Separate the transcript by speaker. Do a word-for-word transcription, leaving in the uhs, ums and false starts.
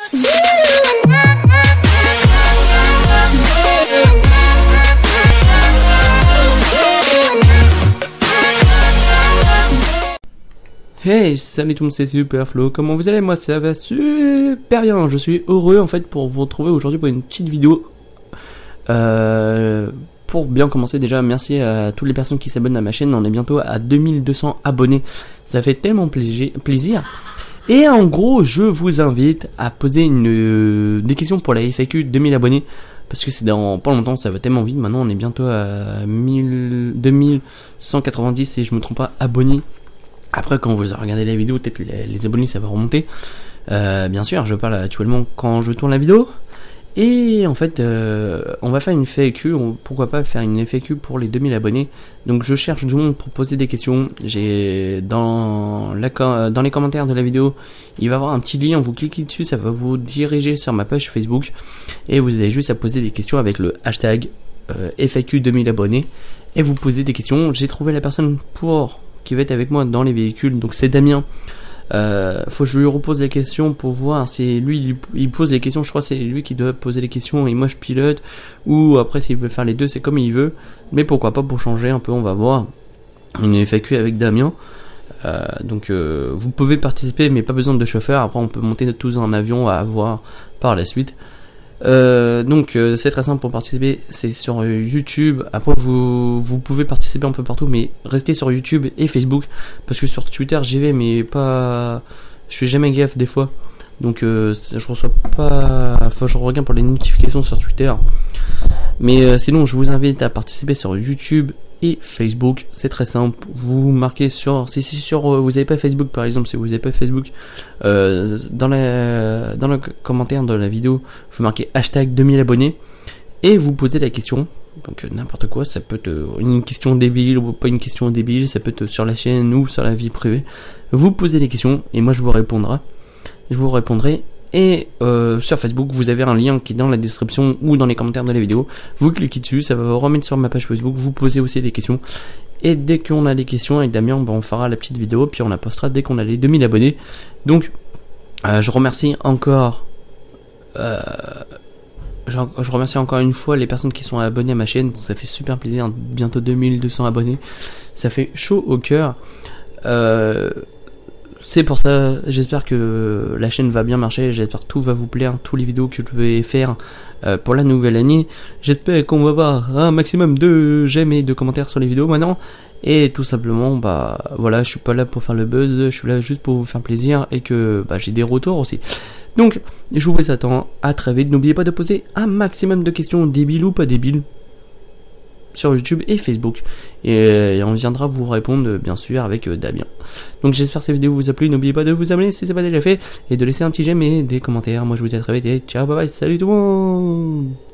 Speaker 1: Hey, salut tout le monde, c'est Superflo, comment vous allez? Moi ça va super bien, je suis heureux en fait pour vous retrouver aujourd'hui pour une petite vidéo. Euh, pour bien commencer déjà, merci à toutes les personnes qui s'abonnent à ma chaîne, on est bientôt à deux mille deux cents abonnés, ça fait tellement plaisir. Et en gros, je vous invite à poser une, euh, des questions pour la F A Q deux mille abonnés. Parce que c'est dans pas longtemps, ça va tellement vite, maintenant on est bientôt à mille, deux mille cent quatre-vingt-dix si je me trompe pas abonnés. Après, quand vous regardez la vidéo, peut-être les, les abonnés ça va remonter. Euh, bien sûr, je parle actuellement quand je tourne la vidéo. Et en fait, euh, on va faire une F A Q. On, pourquoi pas faire une F A Q pour les deux mille abonnés. Donc, je cherche du monde pour poser des questions. J'ai dans, la, dans les commentaires de la vidéo, il va y avoir un petit lien. Vous cliquez dessus, ça va vous diriger sur ma page Facebook. Et vous avez juste à poser des questions avec le hashtag euh, F A Q deux mille abonnés. Et vous posez des questions. J'ai trouvé la personne pour... qui va être avec moi dans les véhicules, donc c'est Damien. Euh, faut que je lui repose les questions pour voir si lui il, il pose les questions. Je crois que c'est lui qui doit poser les questions et moi je pilote, ou après s'il veut faire les deux c'est comme il veut, mais pourquoi pas pour changer un peu, on va voir une F A Q avec Damien. Euh, donc euh, vous pouvez participer mais pas besoin de chauffeur, après on peut monter tous en avion à voir par la suite. Euh, donc euh, c'est très simple pour participer, c'est sur euh, YouTube. Après vous, vous pouvez participer un peu partout, mais restez sur YouTube et Facebook, parce que sur Twitter j'y vais mais pas, je fais jamais gaffe des fois, donc euh, je reçois pas, enfin je regarde pour les notifications sur Twitter, mais euh, sinon je vous invite à participer sur YouTube et Facebook. C'est très simple, vous marquez sur, si, si sur euh, vous n'avez pas Facebook par exemple, si vous n'avez pas Facebook, euh, dans, la, dans le commentaire de la vidéo vous marquez hashtag deux mille abonnés et vous posez la question. Donc euh, n'importe quoi, ça peut être une question débile ou pas une question débile, ça peut être sur la chaîne ou sur la vie privée. Vous posez les questions et moi je vous répondrai, je vous répondrai. Et euh, sur Facebook, vous avez un lien qui est dans la description ou dans les commentaires de la vidéo. Vous cliquez dessus, ça va vous remettre sur ma page Facebook. Vous posez aussi des questions. Et dès qu'on a les questions avec Damien, ben, on fera la petite vidéo. Puis on la postera dès qu'on a les deux mille abonnés. Donc, euh, je remercie encore... Euh, je, je remercie encore une fois les personnes qui sont abonnées à ma chaîne. Ça fait super plaisir. Bientôt deux mille deux cents abonnés. Ça fait chaud au cœur. Euh... C'est pour ça, j'espère que la chaîne va bien marcher, j'espère que tout va vous plaire, tous les vidéos que je vais faire euh, pour la nouvelle année. J'espère qu'on va avoir un maximum de j'aime et de commentaires sur les vidéos maintenant. Et tout simplement, bah voilà, je suis pas là pour faire le buzz, je suis là juste pour vous faire plaisir et que bah, j'ai des retours aussi. Donc, je vous attends à très vite. N'oubliez pas de poser un maximum de questions, débiles ou pas débiles, sur YouTube et Facebook, et, et on viendra vous répondre bien sûr avec euh, Damien. Donc j'espère que cette vidéo vous a plu, n'oubliez pas de vous abonner si ce n'est pas déjà fait et de laisser un petit j'aime et des commentaires. Moi je vous dis à très vite et ciao, bye bye, salut tout le monde.